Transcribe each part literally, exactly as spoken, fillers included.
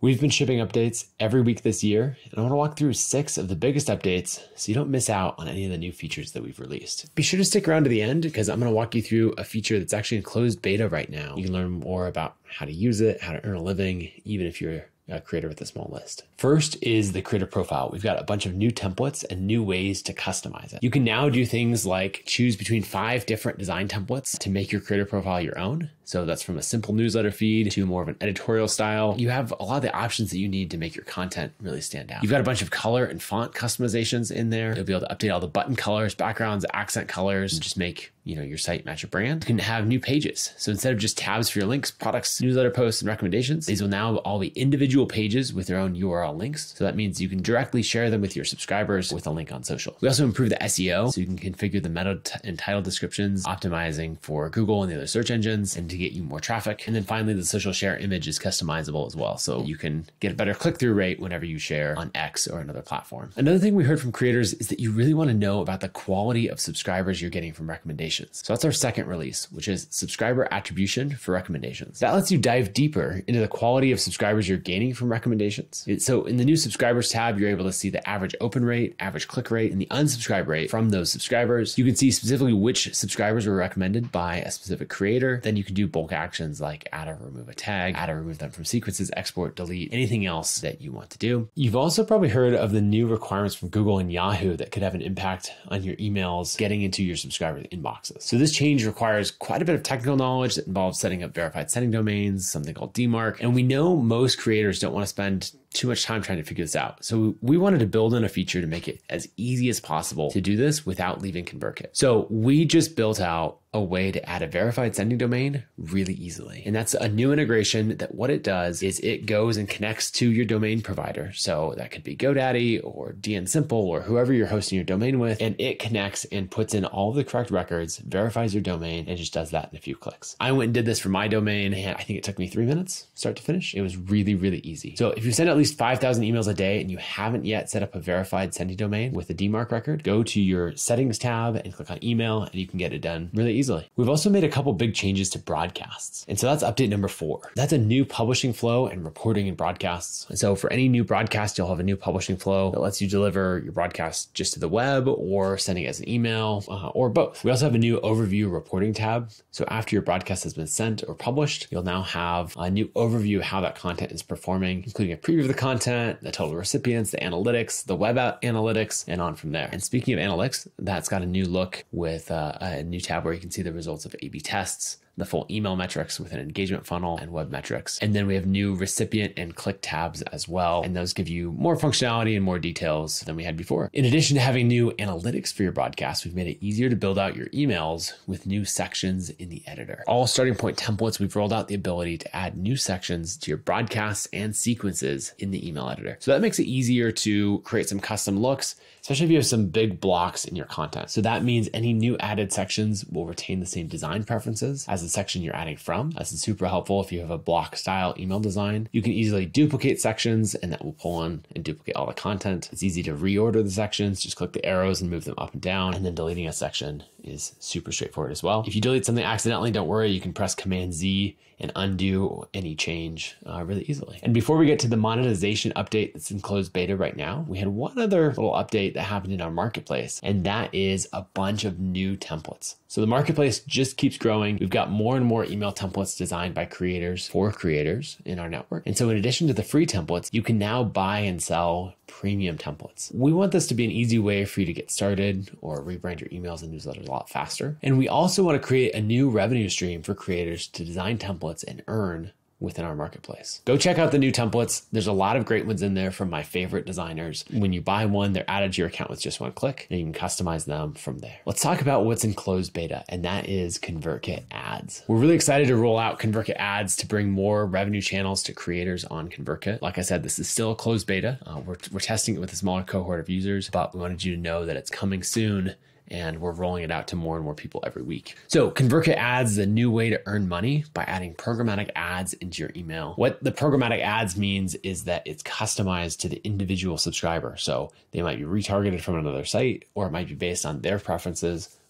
We've been shipping updates every week this year, and I want to walk through six of the biggest updates so you don't miss out on any of the new features that we've released. Be sure to stick around to the end because I'm going to walk you through a feature that's actually in closed beta right now. You can learn more about how to use it, how to earn a living, even if you're a creator with a small list. First is the creator profile. We've got a bunch of new templates and new ways to customize it. You can now do things like choose between five different design templates to make your creator profile your own. So that's from a simple newsletter feed to more of an editorial style. You have a lot of the options that you need to make your content really stand out. You've got a bunch of color and font customizations in there. You'll be able to update all the button colors, backgrounds, accent colors, and just make you know your site match your brand. You can have new pages. So instead of just tabs for your links, products, newsletter posts, and recommendations, these will now all be individual pages with their own U R L links. So that means you can directly share them with your subscribers with a link on social. We also improve the S E O, so you can configure the meta and title descriptions, optimizing for Google and the other search engines, and to get you more traffic. And then finally, the social share image is customizable as well. So you can get a better click-through rate whenever you share on X or another platform. Another thing we heard from creators is that you really want to know about the quality of subscribers you're getting from recommendations. So that's our second release, which is subscriber attribution for recommendations. That lets you dive deeper into the quality of subscribers you're gaining from recommendations. So in the new subscribers tab, you're able to see the average open rate, average click rate, and the unsubscribe rate from those subscribers. You can see specifically which subscribers were recommended by a specific creator. Then you can do bulk actions like add or remove a tag, add or remove them from sequences, export, delete, anything else that you want to do. You've also probably heard of the new requirements from Google and Yahoo that could have an impact on your emails getting into your subscribers' inboxes. So this change requires quite a bit of technical knowledge that involves setting up verified sending domains, something called D MARC. And we know most creators don't want to spend too much time trying to figure this out. So we wanted to build in a feature to make it as easy as possible to do this without leaving ConvertKit. So we just built out a way to add a verified sending domain really easily. And that's a new integration that what it does is it goes and connects to your domain provider. So that could be GoDaddy or D N Simple or whoever you're hosting your domain with. And it connects and puts in all the correct records, verifies your domain, and just does that in a few clicks. I went and did this for my domain, and I think it took me three minutes start to finish. It was really, really easy. So if you send at least five thousand emails a day and you haven't yet set up a verified sending domain with a D MARC record, go to your settings tab and click on email, and you can get it done really easily. We've also made a couple big changes to broadcasts. And so that's update number four. That's a new publishing flow and reporting in broadcasts. And so for any new broadcast, you'll have a new publishing flow that lets you deliver your broadcast just to the web or sending it as an email uh, or both. We also have a new overview reporting tab. So after your broadcast has been sent or published, you'll now have a new overview of how that content is performing, including a preview of the content, the total recipients, the analytics, the web analytics, and on from there. And speaking of analytics, that's got a new look with uh, a new tab where you can see the results of A B tests, the full email metrics with an engagement funnel and web metrics. And then we have new recipient and click tabs as well. And those give you more functionality and more details than we had before. In addition to having new analytics for your broadcast, we've made it easier to build out your emails with new sections in the editor. All starting point templates, we've rolled out the ability to add new sections to your broadcasts and sequences in the email editor. So that makes it easier to create some custom looks, especially if you have some big blocks in your content. So that means any new added sections will retain the same design preferences as the section you're adding from. This is super helpful if you have a block style email design. You can easily duplicate sections and that will pull in and duplicate all the content. It's easy to reorder the sections. Just click the arrows and move them up and down. And then deleting a section is super straightforward as well. If you delete something accidentally, don't worry. You can press Command Z and undo any change uh, really easily. And before we get to the monetization update that's in closed beta right now, we had one other little update that happened in our marketplace, and that is a bunch of new templates. So the marketplace just keeps growing. We've got more and more email templates designed by creators for creators in our network. And so in addition to the free templates, you can now buy and sell premium templates. We want this to be an easy way for you to get started or rebrand your emails and newsletters a lot faster. And we also want to create a new revenue stream for creators to design templates and earn within our marketplace. Go check out the new templates. There's a lot of great ones in there from my favorite designers. When you buy one, they're added to your account with just one click, and you can customize them from there. Let's talk about what's in closed beta, and that is ConvertKit ads. We're really excited to roll out ConvertKit ads to bring more revenue channels to creators on ConvertKit. Like I said, this is still a closed beta. Uh, we're, we're testing it with a smaller cohort of users, but we wanted you to know that it's coming soon, and we're rolling it out to more and more people every week. So ConvertKit ads is a new way to earn money by adding programmatic ads into your email. What the programmatic ads means is that it's customized to the individual subscriber. So they might be retargeted from another site, or it might be based on their preferences,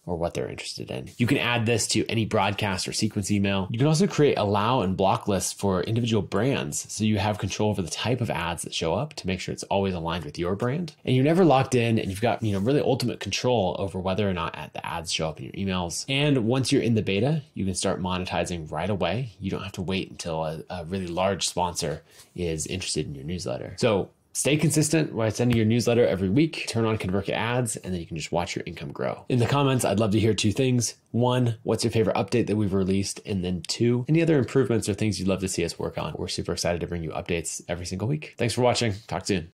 or what they're interested in. You can add this to any broadcast or sequence email. You can also create allow and block lists for individual brands, so you have control over the type of ads that show up to make sure it's always aligned with your brand. And you're never locked in, and you've got, you know, really ultimate control over whether or not the ads show up in your emails. And once you're in the beta, you can start monetizing right away. You don't have to wait until a, a really large sponsor is interested in your newsletter. So stay consistent by sending your newsletter every week, turn on ConvertKit ads, and then you can just watch your income grow. In the comments, I'd love to hear two things. One, what's your favorite update that we've released? And then two, any other improvements or things you'd love to see us work on. We're super excited to bring you updates every single week. Thanks for watching. Talk soon.